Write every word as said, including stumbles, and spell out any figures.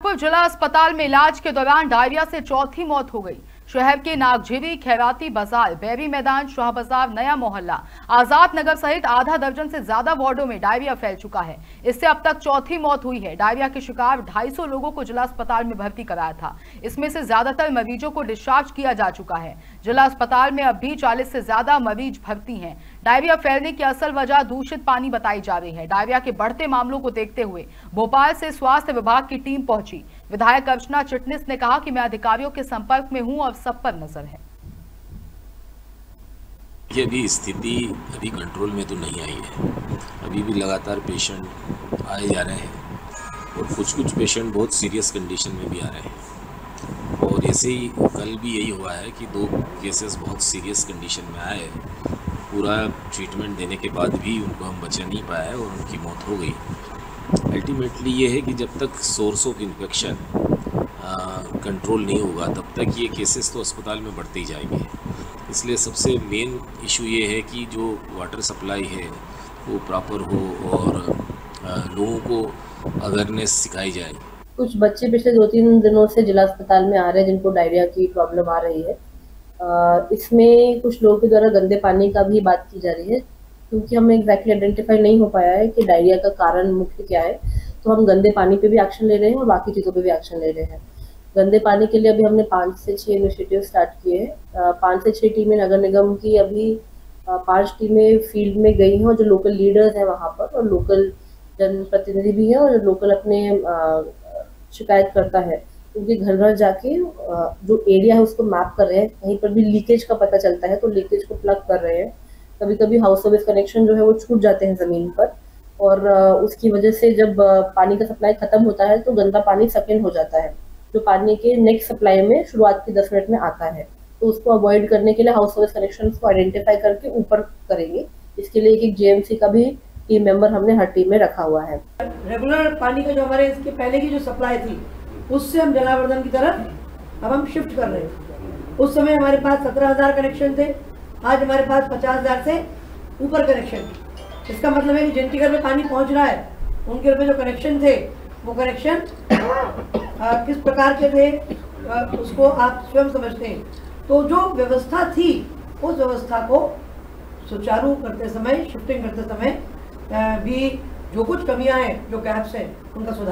भरतपुर जिला अस्पताल में इलाज के दौरान डायरिया से चौथी मौत हो गई। शहर के नागझीरी, खैराती बाजार, बैरी मैदान, शाह बाजार, नया मोहल्ला, आजाद नगर सहित आधा दर्जन से ज्यादा वार्डों में डायरिया फैल चुका है। इससे अब तक चौथी मौत हुई है। डायरिया के शिकार ढाई सौ लोगों को जिला अस्पताल में भर्ती कराया था। इसमें से ज्यादातर मरीजों को डिस्चार्ज किया जा चुका है। जिला अस्पताल में अब भी चालीस से ज्यादा मरीज भर्ती हैं। डायरिया फैलने की असल वजह दूषित पानी बताई जा रही है। डायरिया के बढ़ते मामलों को देखते हुए भोपाल से स्वास्थ्य विभाग की टीम पहुंची। विधायक अर्चना चिटनिस ने कहा कि मैं अधिकारियों के संपर्क में हूं और सब पर नजर है। ये अभी स्थिति अभी कंट्रोल में तो नहीं आई है। अभी भी लगातार पेशेंट आए जा रहे हैं और कुछ कुछ पेशेंट बहुत सीरियस कंडीशन में भी आ रहे हैं। और ऐसे ही कल भी यही हुआ है कि दो केसेस बहुत सीरियस कंडीशन में आए। पूरा ट्रीटमेंट देने के बाद भी उनको हम बचा नहीं पाए और उनकी मौत हो गई। अल्टीमेटली ये है कि जब तक सोर्स ऑफ इन्फेक्शन कंट्रोल नहीं होगा तब तक ये केसेस तो अस्पताल में बढ़ते ही जाएंगे। इसलिए सबसे मेन इशू ये है कि जो वाटर सप्लाई है वो प्रॉपर हो और आ, लोगों को अवेयरनेस सिखाई जाए। कुछ बच्चे पिछले दो तीन दिनों से जिला अस्पताल में आ रहे हैं जिनको डायरिया की प्रॉब्लम आ रही है। आ, इसमें कुछ लोगों के द्वारा गंदे पानी का भी बात की जा रही है, क्योंकि हमें एग्जैक्टली आइडेंटिफाई नहीं हो पाया है कि डायरिया का कारण मुख्य क्या है। तो हम गंदे पानी पे भी एक्शन ले रहे हैं और बाकी चीज़ों पे भी एक्शन ले रहे हैं। गंदे पानी के लिए अभी हमने पाँच से छः इनिशिएटिव स्टार्ट किए हैं। पाँच से छः टीमें नगर निगम की अभी पांच टीमें फील्ड में गई हैं और जो लोकल लीडर्स हैं वहाँ पर और लोकल जनप्रतिनिधि भी हैं और जो लोकल अपने शिकायत करता है उनके घर घर जाके जो एरिया है उसको मैप कर रहे हैं। कहीं पर भी लीकेज का पता चलता है तो लीकेज को प्लग कर रहे हैं। कभी कभी हाउस सर्विस कनेक्शन जो है वो छूट जाते हैं ज़मीन पर और उसकी वजह से जब पानी का सप्लाई खत्म होता है तो गंदा पानी सेकेंड हो जाता है जो पानी के नेक्स्ट सप्लाई में शुरुआत के दस मिनट में आता है। तो उसको अवॉइड करने के लिए हाउस सर्विस कनेक्शन को आइडेंटिफाई करके ऊपर करेंगे। इसके लिए एक जेएमसी का भी टीम मेंबर हमने हर टीम में रखा हुआ है। रेगुलर पानी का जो हमारे इसके पहले की जो सप्लाई थी उससे हम जलावर्धन की तरफ अब हम शिफ्ट कर रहे हैं। उस समय हमारे पास सत्रह हजार कनेक्शन थे, आज हमारे पास पचास हजार से ऊपर कनेक्शन। इसका मतलब है कि जिनके घर में पानी पहुंच रहा है उनके घर में जो कनेक्शन थे वो कनेक्शन किस प्रकार के थे आ, उसको आप स्वयं समझते हैं। तो जो व्यवस्था थी उस व्यवस्था को सुचारू करते समय, शिफ्टिंग करते समय आ, भी जो कुछ कमियां हैं, जो गैप्स हैं, उनका सुधार